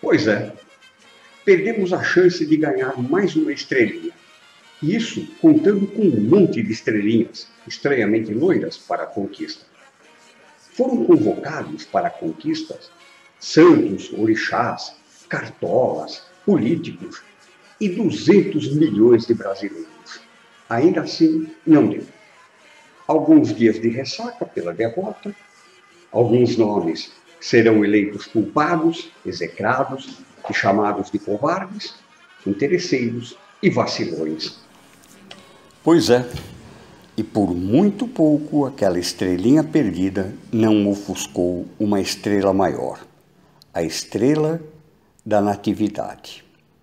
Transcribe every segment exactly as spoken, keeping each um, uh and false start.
Pois é, perdemos a chance de ganhar mais uma estrelinha. Isso contando com um monte de estrelinhas, estranhamente loiras, para a conquista. Foram convocados para conquistas santos, orixás, cartolas, políticos e duzentos milhões de brasileiros. Ainda assim, não deu. Alguns dias de ressaca pela derrota, alguns nomes serão eleitos culpados, execrados e chamados de covardes, interesseiros e vacilões. Pois é, e por muito pouco aquela estrelinha perdida não ofuscou uma estrela maior, a estrela da Natividade.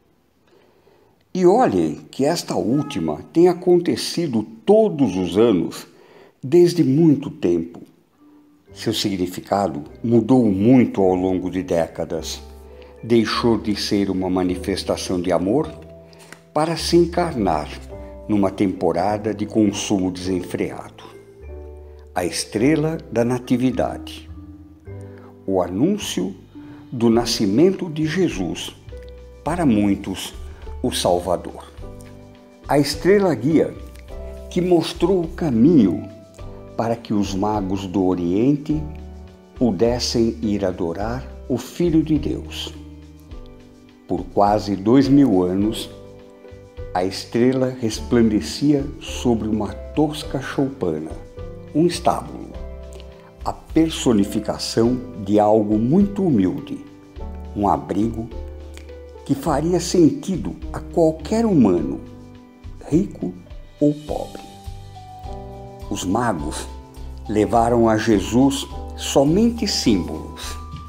E olhem que esta última tem acontecido todos os anos, desde muito tempo. Seu significado mudou muito ao longo de décadas. Deixou de ser uma manifestação de amor para se encarnar numa temporada de consumo desenfreado. A estrela da Natividade. O anúncio do nascimento de Jesus, para muitos, o Salvador. A estrela guia que mostrou o caminho para que os magos do Oriente pudessem ir adorar o Filho de Deus. Por quase dois mil anos, a estrela resplandecia sobre uma tosca choupana, um estábulo, a personificação de algo muito humilde, um abrigo que faria sentido a qualquer humano, rico ou pobre. Os magos levaram a Jesus somente símbolos.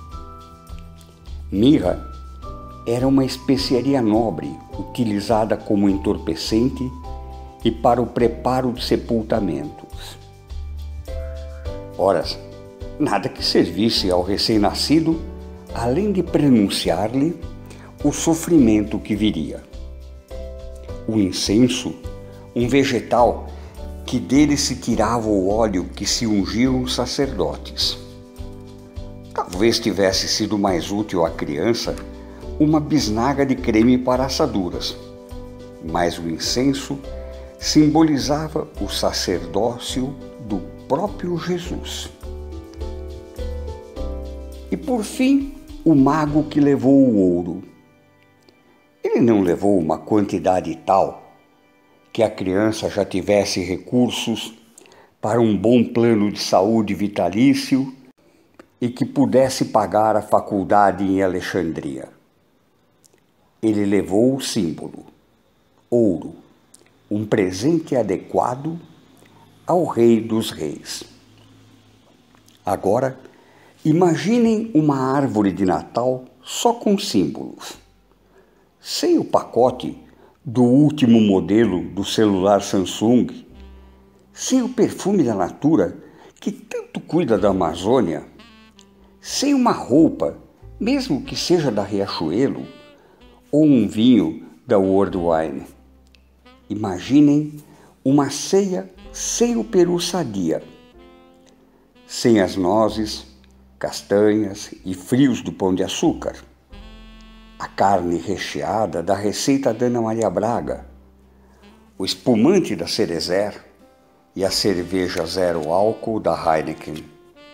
Mirra era uma especiaria nobre utilizada como entorpecente e para o preparo de sepultamentos. Ora, nada que servisse ao recém-nascido além de prenunciar-lhe o sofrimento que viria. O incenso, um vegetal que dele se tirava o óleo que se ungiam os sacerdotes. Talvez tivesse sido mais útil à criança uma bisnaga de creme para assaduras, mas o incenso simbolizava o sacerdócio do próprio Jesus. E por fim, o mago que levou o ouro. Ele não levou uma quantidade tal que a criança já tivesse recursos para um bom plano de saúde vitalício e que pudesse pagar a faculdade em Alexandria. Ele levou o símbolo, ouro, um presente adequado ao Rei dos Reis. Agora, imaginem uma árvore de Natal só com símbolos, sem o pacote do último modelo do celular Samsung, sem o perfume da Natura que tanto cuida da Amazônia, sem uma roupa, mesmo que seja da Riachuelo, ou um vinho da World Wine. Imaginem uma ceia sem o peru sadia, sem as nozes, castanhas e frios do pão de açúcar, a carne recheada da receita da Ana Maria Braga, o espumante da Cerezer e a cerveja zero álcool da Heineken.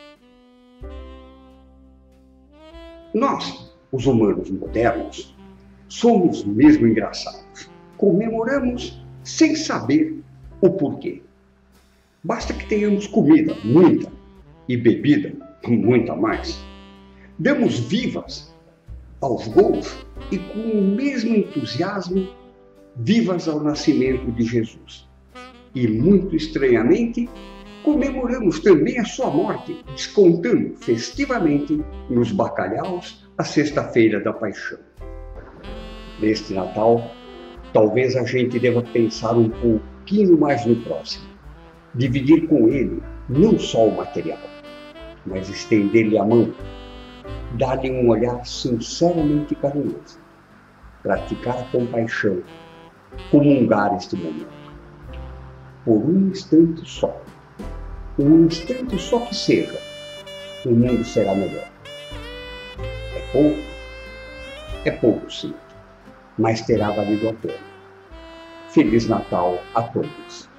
Nós, os humanos modernos, somos mesmo engraçados. Comemoramos sem saber o porquê. Basta que tenhamos comida, muita, e bebida, muita mais. Damos vivas aos gols e com o mesmo entusiasmo, vivas ao nascimento de Jesus. E muito estranhamente, comemoramos também a sua morte, descontando festivamente nos bacalhaus a sexta-feira da paixão. Neste Natal, talvez a gente deva pensar um pouquinho mais no próximo, dividir com ele não só o material, mas estender-lhe a mão, dar-lhe um olhar sinceramente carinhoso, praticar a compaixão, comungar este momento. Por um instante só, um instante só que seja, o mundo será melhor. É pouco, É pouco, sim, mas terá valido a pena. Feliz Natal a todos!